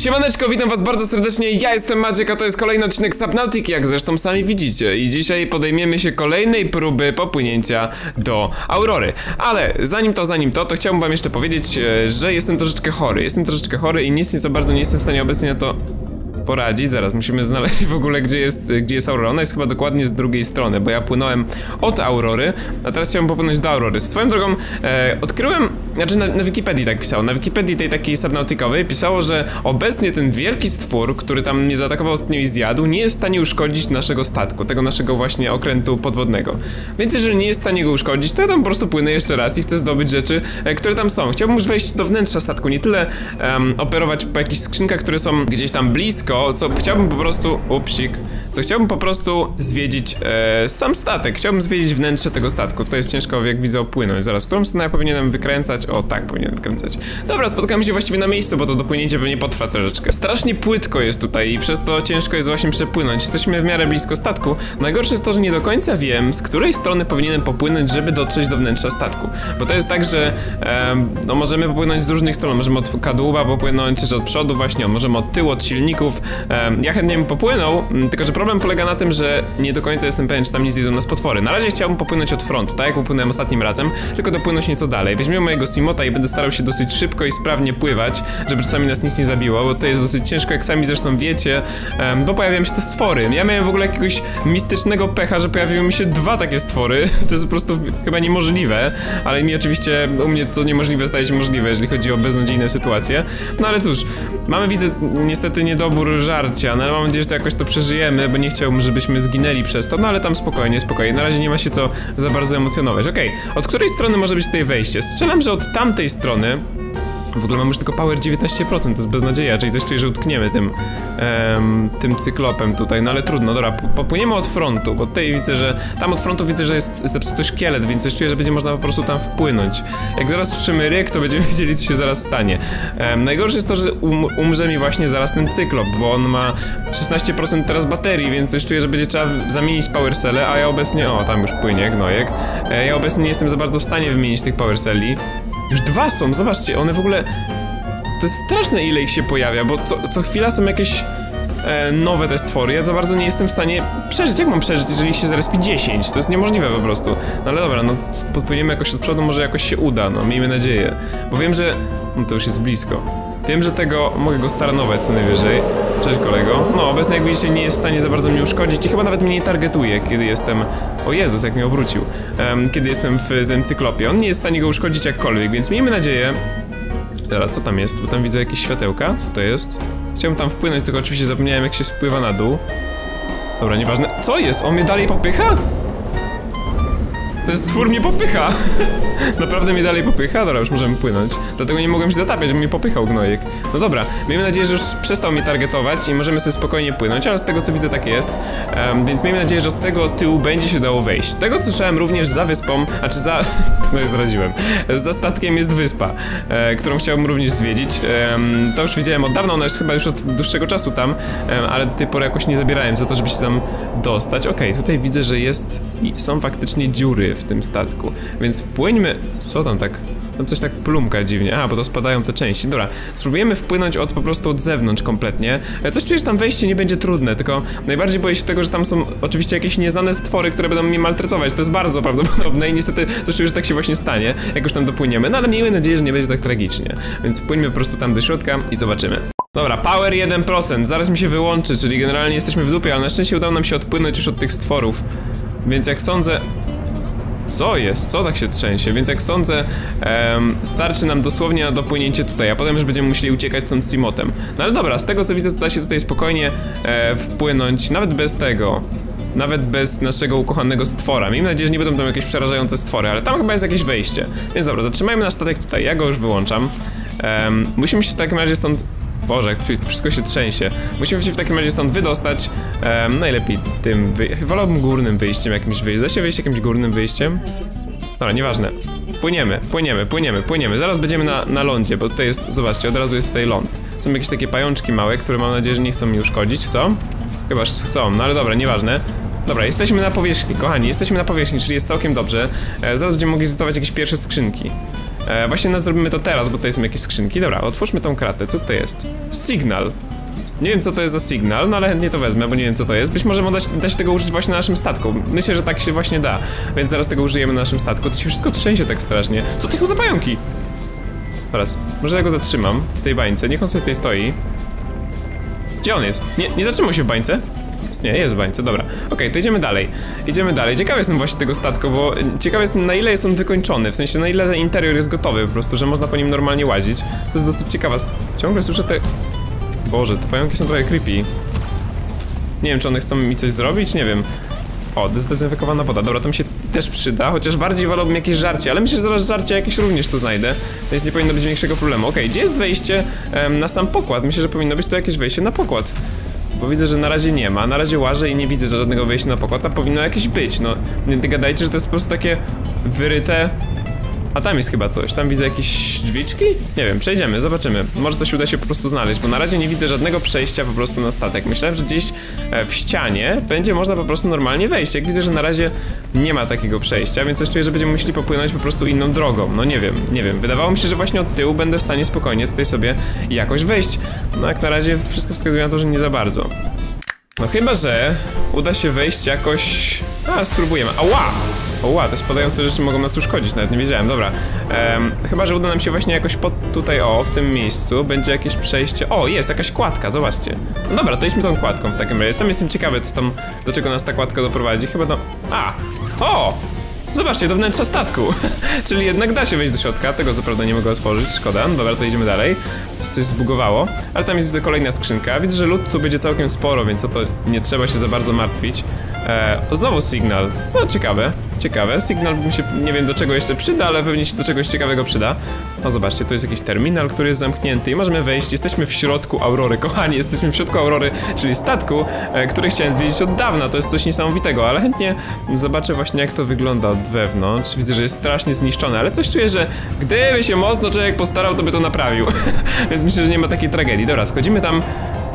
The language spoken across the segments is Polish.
Siemaneczko, witam was bardzo serdecznie, ja jestem Maciek, a to jest kolejny odcinek Subnautiki, jak zresztą sami widzicie. I dzisiaj podejmiemy się kolejnej próby popłynięcia do Aurory. Ale zanim to chciałbym wam jeszcze powiedzieć, że jestem troszeczkę chory i nic nie za bardzo nie jestem w stanie obecnie na to poradzić. Zaraz musimy znaleźć w ogóle gdzie jest Aurora. Ona jest chyba dokładnie z drugiej strony, bo ja płynąłem od Aurory, a teraz chciałbym popłynąć do Aurory. Swoją drogą odkryłem, znaczy na Wikipedii tak pisało, na Wikipedii tej takiej subnautikowej pisało, że obecnie ten wielki stwór, który tam mnie zaatakował ostatnio i zjadł, nie jest w stanie uszkodzić naszego statku, tego naszego właśnie okrętu podwodnego. Więc jeżeli nie jest w stanie go uszkodzić, to ja tam po prostu płynę jeszcze raz i chcę zdobyć rzeczy, które tam są. Chciałbym już wejść do wnętrza statku, nie tyle operować po jakichś skrzynkach, które są gdzieś tam blisko, co chciałbym po prostu, chciałbym po prostu zwiedzić sam statek, chciałbym zwiedzić wnętrze tego statku. To jest ciężko, jak widzę, opłynąć. Zaraz, w którą stronę ja powinienem wykręcać? O, tak, powinienem wykręcać. Dobra, spotkamy się właściwie na miejscu, bo to dopłynięcie pewnie potrwa troszeczkę. Strasznie płytko jest tutaj i przez to ciężko jest właśnie przepłynąć. Jesteśmy w miarę blisko statku. Najgorsze jest to, że nie do końca wiem, z której strony powinienem popłynąć, żeby dotrzeć do wnętrza statku. Bo to jest tak, że no możemy popłynąć z różnych stron. Możemy od kadłuba popłynąć, czy od przodu właśnie, możemy od tyłu, od silników. Ja chętnie bym popłynął, tylko że problem polega na tym, że nie do końca jestem pewien, czy tam nie zjedzą nas potwory. Na razie chciałbym popłynąć od frontu, tak jak popłynąłem ostatnim razem, tylko dopłynąć nieco dalej. Weźmiemy mojego Simota i będę starał się dosyć szybko i sprawnie pływać, żeby czasami nas nic nie zabiło, bo to jest dosyć ciężko, jak sami zresztą wiecie, bo pojawiają się te stwory. Ja miałem w ogóle jakiegoś mistycznego pecha, że pojawiły mi się dwa takie stwory. To jest po prostu chyba niemożliwe, ale mi oczywiście, u mnie co niemożliwe staje się możliwe, jeżeli chodzi o beznadziejne sytuacje. No ale cóż, mamy, widzę, niestety niedobór żarcia, no ale mam nadzieję, że to jakoś to przeżyjemy, bo nie chciałbym, żebyśmy zginęli przez to, no ale tam spokojnie, na razie nie ma się co za bardzo emocjonować. Okej, od której strony może być tutaj wejście? Strzelam, że od tamtej strony. W ogóle mam już tylko power 19%, to jest beznadzieja, czyli coś czuję, że utkniemy tym cyklopem tutaj, no ale trudno, dobra, popłyniemy od frontu, bo tutaj widzę, że tam od frontu widzę, że jest zepsuty szkielet, więc coś czuję, że będzie można po prostu tam wpłynąć. Jak zaraz słyszymy ryk, to będziemy wiedzieli, co się zaraz stanie. Najgorsze jest to, że umrze mi właśnie zaraz ten cyklop, bo on ma 16% teraz baterii, więc coś czuję, że będzie trzeba zamienić power celle, a ja obecnie, o, tam już płynie gnojek, ja obecnie nie jestem za bardzo w stanie wymienić tych power celli. Już dwa są, zobaczcie, one w ogóle... To jest straszne, ile ich się pojawia, bo co chwila są jakieś nowe te stwory. Ja za bardzo nie jestem w stanie przeżyć. Jak mam przeżyć, jeżeli ich się zarespi 10? To jest niemożliwe po prostu. No ale dobra, no podpłyniemy jakoś od przodu, może jakoś się uda, no miejmy nadzieję. Bo wiem, że... No to już jest blisko. Wiem, że mogę go staranować co najwyżej. Cześć kolego. No, obecnie jak widzicie nie jest w stanie za bardzo mnie uszkodzić i chyba nawet mnie nie targetuje, kiedy jestem... O Jezus, jak mnie obrócił. Kiedy jestem w tym cyklopie. On nie jest w stanie go uszkodzić jakkolwiek, więc miejmy nadzieję... Teraz, co tam jest? Bo tam widzę jakieś światełka. Co to jest? Chciałem tam wpłynąć, tylko oczywiście zapomniałem, jak się spływa na dół. Dobra, nieważne. Co jest? On mnie dalej popycha? Ten stwór mnie popycha! Naprawdę mnie dalej popycha? Dobra, już możemy płynąć. Dlatego nie mogłem się zatapiać, żeby mnie popychał gnojek. No dobra, miejmy nadzieję, że już przestał mnie targetować i możemy sobie spokojnie płynąć, ale z tego co widzę tak jest. Więc miejmy nadzieję, że od tego tyłu będzie się dało wejść. Z tego co słyszałem również za wyspą, znaczy za... no i zdradziłem. Za statkiem jest wyspa, którą chciałbym również zwiedzić. To już widziałem od dawna, ona jest chyba już od dłuższego czasu tam, ale do tej pory jakoś nie zabierałem za to, żeby się tam dostać. Okej, tutaj widzę, że są faktycznie dziury w tym statku, więc wpłyńmy... Co tam tak? Tam coś tak plumka dziwnie. A, bo to spadają te części. Dobra, spróbujemy wpłynąć po prostu od zewnątrz kompletnie. Coś czuję, że tam wejście nie będzie trudne, tylko najbardziej boję się tego, że tam są oczywiście jakieś nieznane stwory, które będą mnie maltretować. To jest bardzo prawdopodobne i niestety coś czuję, że tak się właśnie stanie, jak już tam dopłyniemy. No ale miejmy nadzieję, że nie będzie tak tragicznie. Więc wpłyńmy po prostu tam do środka i zobaczymy. Dobra, power 1%, zaraz mi się wyłączy, czyli generalnie jesteśmy w dupie, ale na szczęście udało nam się odpłynąć już od tych stworów. Więc jak sądzę... Co jest? Co tak się trzęsie? Więc jak sądzę, starczy nam dosłownie na dopłynięcie tutaj, a potem już będziemy musieli uciekać stąd z Simotem. No ale dobra, z tego co widzę, to da się tutaj spokojnie wpłynąć, nawet bez tego. Nawet bez naszego ukochanego stwora. Miejmy nadzieję, że nie będą tam jakieś przerażające stwory, ale tam chyba jest jakieś wejście. Więc dobra, zatrzymajmy nasz statek tutaj, ja go już wyłączam. Musimy się w takim razie stąd... Boże, jak wszystko się trzęsie. Musimy się w takim razie stąd wydostać. Najlepiej tym wolałbym górnym wyjściem jakimś wyjść. Da się wyjść jakimś górnym wyjściem? Dobra, nieważne. Płyniemy. Zaraz będziemy na lądzie, bo tutaj jest, zobaczcie, od razu jest tutaj ląd. Są jakieś takie pajączki małe, które mam nadzieję, że nie chcą mi uszkodzić, co? Chyba chcą, no ale dobra, nieważne. Dobra, jesteśmy na powierzchni, kochani, jesteśmy na powierzchni, czyli jest całkiem dobrze. Zaraz będziemy mogli zlutować jakieś pierwsze skrzynki. Właśnie zrobimy to teraz, bo tutaj są jakieś skrzynki. Dobra, otwórzmy tą kratę. Co to jest? Signal. Nie wiem, co to jest za sygnał, no ale chętnie to wezmę, bo nie wiem, co to jest. Być może da się tego użyć właśnie na naszym statku. Myślę, że tak się właśnie da. Więc zaraz tego użyjemy na naszym statku. To się wszystko trzęsie tak strasznie. Co to są za pająki? Teraz, może ja go zatrzymam w tej bańce. Niech on sobie tutaj stoi. Gdzie on jest? Nie zatrzymał się w bańce? Nie, jest w bańce, dobra. Okej, to idziemy dalej. Idziemy dalej. Ciekawy jestem właśnie tego statku, bo ciekawy jestem, na ile jest on wykończony. W sensie, na ile ten interior jest gotowy po prostu, że można po nim normalnie łazić. To jest dosyć ciekawe. Ciągle słyszę te... Boże, te pająki są trochę creepy. Nie wiem, czy one chcą mi coś zrobić, nie wiem. O, zdezynfekowana woda, dobra, to mi się też przyda, chociaż bardziej wolałbym jakieś żarcie, ale myślę, że zaraz żarcie jakieś również tu znajdę, więc nie powinno być większego problemu. Okej, gdzie jest wejście na sam pokład? Myślę, że powinno być tu jakieś wejście na pokład. Bo widzę, że na razie nie ma, na razie łażę i nie widzę żadnego wejścia na pokład, a powinno jakieś być, no. Nie gadajcie, że to jest po prostu takie wyryte... A tam jest chyba coś, tam widzę jakieś drzwiczki? Nie wiem, przejdziemy, zobaczymy. Może coś uda się po prostu znaleźć, bo na razie nie widzę żadnego przejścia po prostu na statek. Myślałem, że gdzieś w ścianie będzie można po prostu normalnie wejść. Jak widzę, że na razie nie ma takiego przejścia, więc coś czuję, że będziemy musieli popłynąć po prostu inną drogą. No nie wiem. Wydawało mi się, że właśnie od tyłu będę w stanie spokojnie tutaj sobie jakoś wejść. No jak na razie wszystko wskazuje na to, że nie za bardzo. No chyba, że uda się wejść jakoś... spróbujemy. Ała, te spadające rzeczy mogą nas uszkodzić, nawet nie wiedziałem, dobra. Chyba, że uda nam się właśnie jakoś tutaj, w tym miejscu będzie jakieś przejście. O, jest jakaś kładka, zobaczcie. No dobra, to idźmy tą kładką w takim razie. Sam jestem ciekawy, co tam, do czego nas ta kładka doprowadzi. Chyba do... Zobaczcie, do wnętrza statku. Czyli jednak da się wejść do środka, tego co prawda nie mogę otworzyć, szkoda. No dobra, to idziemy dalej. Coś zbugowało, ale tam jest, widzę, kolejna skrzynka. Widzę, że lód tu będzie całkiem sporo, więc o to nie trzeba się za bardzo martwić. Znowu sygnał. No ciekawe. Sygnał mi się nie wiem do czego jeszcze przyda, ale pewnie się do czegoś ciekawego przyda. No zobaczcie, to jest jakiś terminal, który jest zamknięty i możemy wejść. Jesteśmy w środku Aurory, kochani, jesteśmy w środku Aurory, czyli statku, który chciałem zwiedzić od dawna. To jest coś niesamowitego, ale chętnie zobaczę właśnie jak to wygląda od wewnątrz. Widzę, że jest strasznie zniszczone, ale coś czuję, że gdyby się mocno człowiek postarał, to by to naprawił. Więc myślę, że nie ma takiej tragedii. Dobra, schodzimy tam...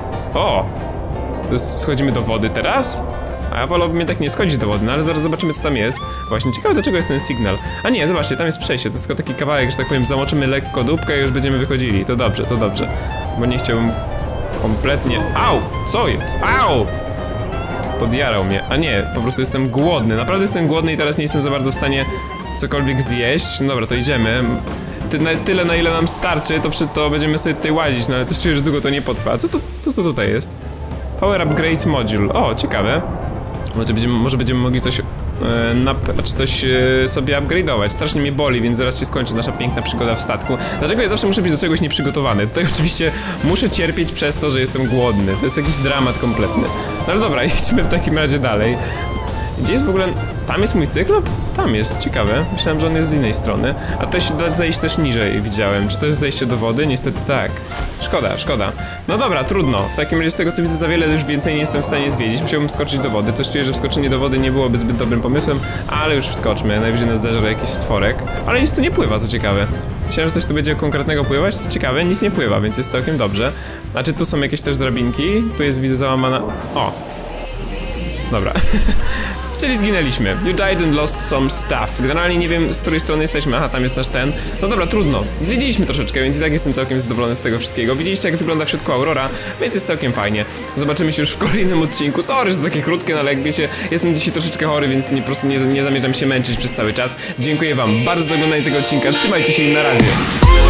schodzimy do wody teraz? A ja wolałbym tak nie schodzić do wody, no ale zaraz zobaczymy co tam jest. Właśnie, ciekawe do czego jest ten sygnał. A nie, zobaczcie, tam jest przejście, to jest tylko taki kawałek, że tak powiem, zamoczymy lekko dupkę i już będziemy wychodzili. To dobrze. Bo nie chciałbym kompletnie... Au! Co jest? Au! Podjarał mnie. A nie, po prostu jestem głodny. Naprawdę jestem głodny i teraz nie jestem za bardzo w stanie cokolwiek zjeść. No dobra, to idziemy. Tyle na ile nam starczy, to będziemy sobie tutaj łazić, no ale coś czuję, że długo to nie potrwa. Co to tutaj jest? Power Upgrade Module. O, ciekawe. Może będziemy mogli coś sobie upgrade'ować. Strasznie mnie boli, więc zaraz się skończy nasza piękna przygoda w statku. Dlaczego ja zawsze muszę być do czegoś nieprzygotowany? Tutaj oczywiście muszę cierpieć przez to, że jestem głodny. To jest jakiś dramat kompletny. No ale dobra, idźmy w takim razie dalej. Gdzie jest w ogóle... Tam jest mój cyklop? Tam jest, ciekawe. Myślałem, że on jest z innej strony. A to się da zejść też niżej, widziałem. Czy to jest zejście do wody? Niestety tak. Szkoda. No dobra, trudno. W takim razie z tego co widzę za wiele już więcej nie jestem w stanie zwiedzić. Musiałbym wskoczyć do wody. Coś czuję, że wskoczenie do wody nie byłoby zbyt dobrym pomysłem, ale już wskoczmy. Najwyżej nas zeżre jakiś stworek. Ale nic tu nie pływa, co ciekawe. Myślałem, że coś tu będzie konkretnego pływać, co ciekawe, nic nie pływa, więc jest całkiem dobrze. Znaczy tu są jakieś też drabinki. Tu jest, widzę, załamana... Dobra. Czyli zginęliśmy. You died and lost some stuff. Generalnie nie wiem, z której strony jesteśmy. Aha, tam jest nasz ten. No dobra, trudno. Zwiedziliśmy troszeczkę, więc i tak jestem całkiem zadowolony z tego wszystkiego. Widzieliście, jak wygląda w środku Aurora, więc jest całkiem fajnie. Zobaczymy się już w kolejnym odcinku. Sorry, że to takie krótkie, no ale jak wiecie, jestem dzisiaj troszeczkę chory, więc po prostu nie zamierzam się męczyć przez cały czas. Dziękuję wam bardzo za oglądanie tego odcinka. Trzymajcie się i na razie.